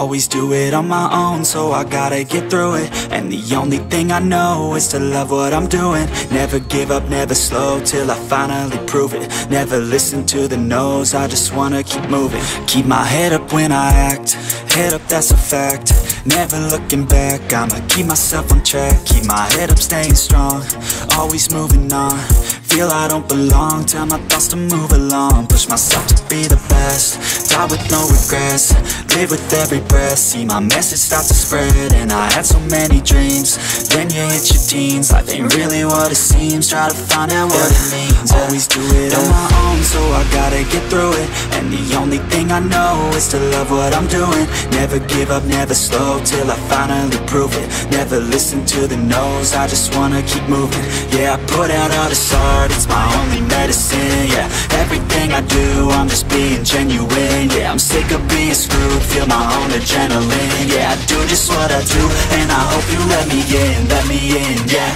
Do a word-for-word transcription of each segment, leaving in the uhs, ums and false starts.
Always do it on my own, so I gotta get through it. And the only thing I know is to love what I'm doing. Never give up, never slow, till I finally prove it. Never listen to the no's, I just wanna keep moving. Keep my head up when I act, head up, that's a fact. Never looking back, I'ma keep myself on track. Keep my head up, staying strong, always moving on. Feel I don't belong, tell my thoughts to move along. Push myself to be the best, die with no regrets. Live with every breath, see my message start to spread. And I had so many dreams, then you hit your teens. Life ain't really what it seems, try to find out what it means. Always do it on my own, so I gotta get through it. And the only thing I know is to love what I'm doing. Never give up, never slow, till I finally prove it. Never listen to the no's, I just wanna keep moving. Yeah, I put out all this art, it's my only medicine. Yeah, everything I do, I'm just being genuine. Yeah, I'm sick of being screwed, feel my own adrenaline. Yeah, I do just what I do, and I hope you let me in, let me in, yeah.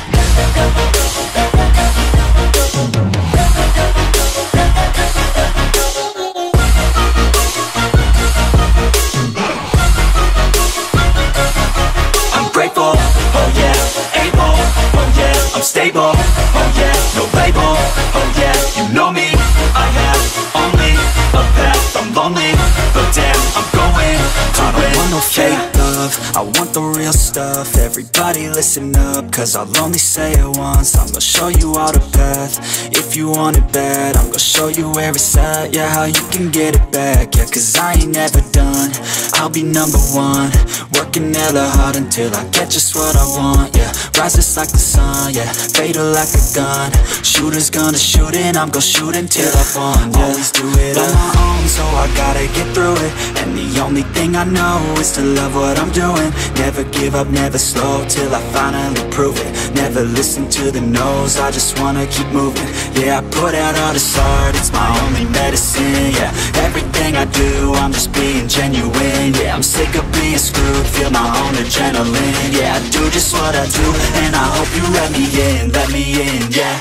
I'm grateful, oh yeah, able, oh yeah, I'm stable, oh yeah, no label, oh yeah, you know me, I have only a path, I'm lonely, but damn, I'm going to I don't want no fake love, I want the real stuff. Everybody listen up, cause I'll only say it once. I'm gonna show you all the path, if you want it bad. I'm gonna show you where it's at, yeah, how you can get it back. Yeah, cause I ain't never done, I'll be number one. Working hella hard until I get just what I want, yeah. Rises like the sun, yeah, fatal like a gun. Shooter's gonna shoot and I'm gonna shoot until I won, yeah. Always do it on my own, so I gotta get through it. And the only thing I know is to love what I'm doing. Never give up, never slow, till I finally prove it. Never listen to the no's, I just wanna keep moving. Yeah, I put out all this art, it's my only medicine. Yeah, everything I do, I'm just being genuine. Yeah, I'm sick of being screwed, feel my own adrenaline. Yeah, I do just what I do, and I hope you let me in, let me in, yeah.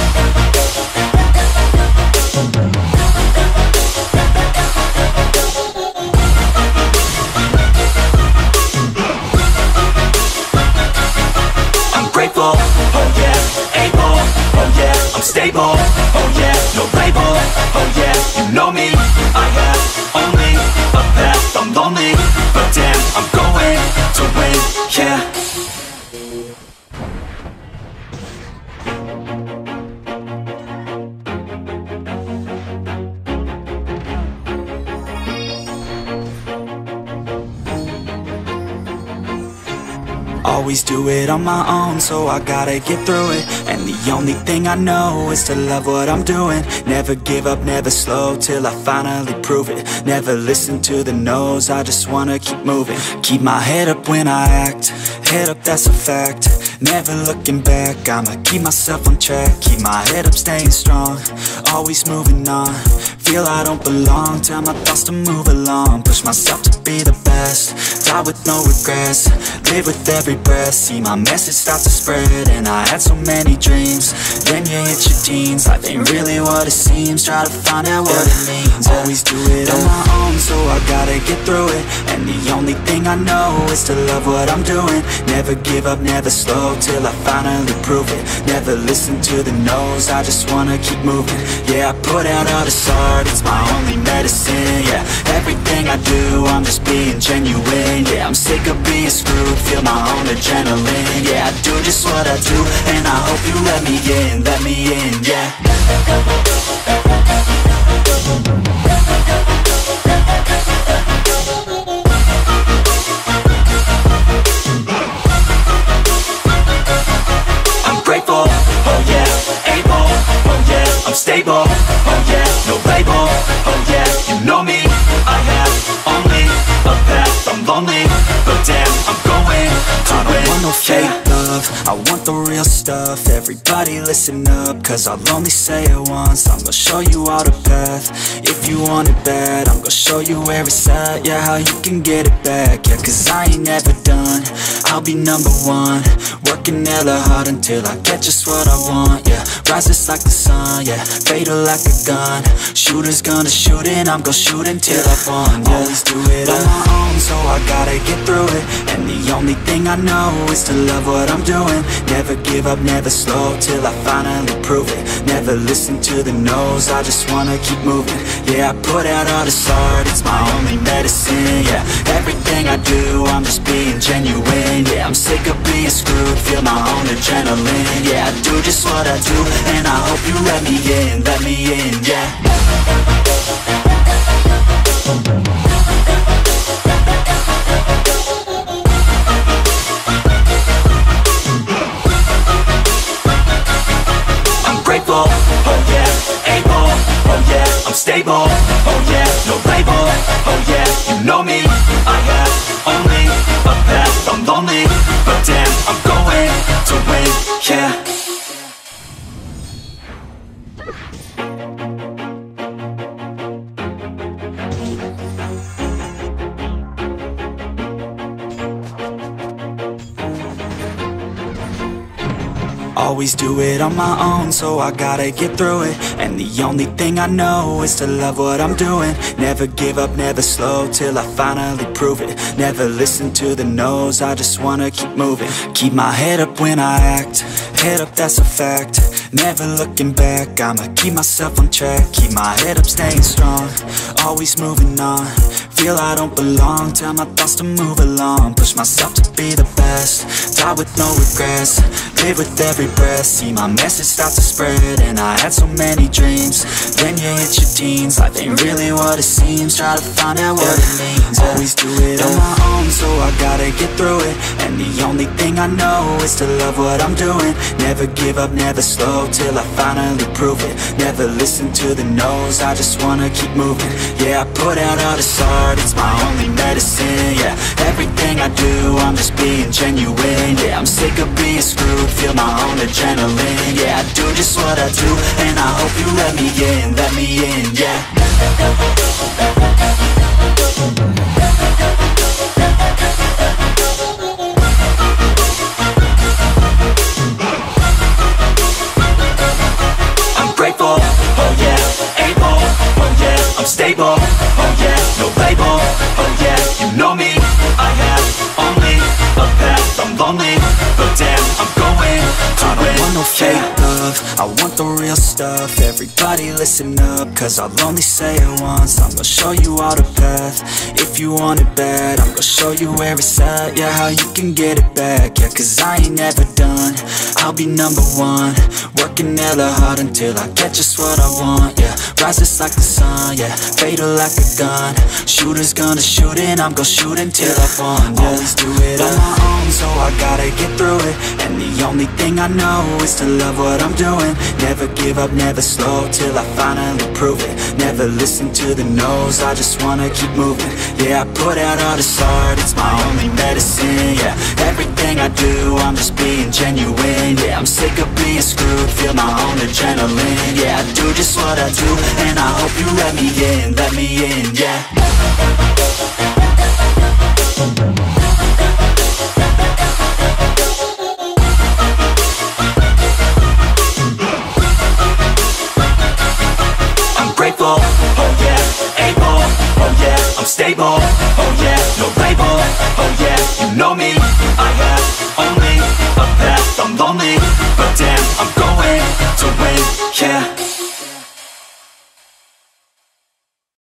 Grateful, oh yeah, able, oh yeah, I'm stable, oh yeah, no label, oh yeah, you know me, I have only a path, I'm lonely, but damn, I'm going to win, yeah. Always do it on my own, so I gotta get through it. And the only thing I know is to love what I'm doing. Never give up, never slow, till I finally prove it. Never listen to the no's, I just wanna keep moving. Keep my head up when I act, head up, that's a fact. Never looking back, I'ma keep myself on track. Keep my head up, staying strong, always moving on. Feel I don't belong, tell my thoughts to move along. Push myself to be the best, die with no regrets. Live with every breath, see my message start to spread. And I had so many dreams, then you hit your teens. Life ain't really what it seems, try to find out what it means. Always do it on my own, so I gotta get through it. And the only thing I know is to love what I'm doing. Never give up, never slow, till I finally prove it. Never listen to the no's, I just wanna keep moving. Yeah, I put out all this art, it's my only medicine. Yeah, everything I do, I'm just being genuine. Yeah, I'm sick of being screwed, feel my own adrenaline. Yeah, I do just what I do, and I hope you let me in, let me in, yeah. I'm grateful, oh yeah, able, oh yeah, I'm stable, oh yeah, no label, oh yeah, you know me, I have only a path, I'm lonely, but damn, I'm going to I don't win. Want no fake love, I want the real stuff. Everybody listen up, cause I'll only say it once. I'm gonna show you all the path, if you want it bad. I'm gonna show you where it's at, yeah, how you can get it back. Yeah, cause I ain't never done, I'll be number one. working hella hard until I get just what I want, yeah. Rises like the sun, yeah, fatal like a gun. Shooters gonna shoot and I'm gonna shoot until I won, yeah. Always do it on my own, so I gotta get through it. And the only thing I know is to love what I'm doing. Never give up, never slow, till I finally prove it. Never listen to the no's, I just wanna keep moving. Yeah, I put out all this art, it's my only medicine, yeah. Everything I do, I'm just being genuine, yeah. I'm sick of being screwed, feel my own adrenaline, yeah. I do just what I do, and I hope you let me in, let me in, yeah. I'm grateful, oh yeah, able, oh yeah, I'm stable, oh yeah, no label, oh yeah, you know me, I have only a path, I'm lonely, but damn, I'm going to win, yeah. Always do it on my own, so I gotta get through it. And the only thing I know is to love what I'm doing. Never give up, never slow, till I finally prove it. Never listen to the no's, I just wanna keep moving. Keep my head up when I act, head up, that's a fact. Never looking back, I'ma keep myself on track. Keep my head up, staying strong, always moving on. Feel I don't belong, tell my thoughts to move along. Push myself to be the best, die with no regrets. Live with every breath, see my message start to spread. And I had so many dreams, then you hit your teens. Life ain't really what it seems, try to find out what it means. Always do it on my own, so I gotta get through it. And the only thing I know is to love what I'm doing. Never give up, never slow, till I finally prove it. Never listen to the no's, I just wanna keep moving. Yeah, I put out all this art, it's my only medicine, yeah. Everything I do, I'm just being genuine, yeah. I'm sick of being screwed, feel my own adrenaline, yeah. I do just what I do, and I hope you let me in, let me in, yeah. I'm grateful, oh yeah, able, oh yeah, I'm stable, oh yeah, no label, oh yeah, you know me, I have only a path, I'm lonely, but damn, I'm going to I don't win. Want no fake love, I want the real stuff. Everybody listen up, cause I'll only say it once. I'm gonna show you all the path, if you want it bad. I'm gonna show you where it's at, yeah, how you can get it back. Yeah, cause I ain't never done, I'll be number one. Working hella hard until I get just what I want, yeah. Rises like the sun, yeah, fatal like a gun. Shooters gonna shoot and I'm gonna shoot until I won, yeah. Always do it on my own, so I gotta get through it. And the only thing I know is to love what I'm doing. Never give up, never slow, till I finally prove it. Never listen to the no's, I just wanna keep moving. Yeah, I put out all this art, it's my only medicine, yeah. Everything I do, I'm just being genuine, yeah. I'm sick of being screwed, feel my own adrenaline, yeah. I do just what I do, and I hope you let me in, let me in, yeah. I'm grateful, oh yeah, able, oh yeah, I'm stable, oh yeah, no label, oh yeah, you know me, I have only a path, I'm lonely, but damn, I'm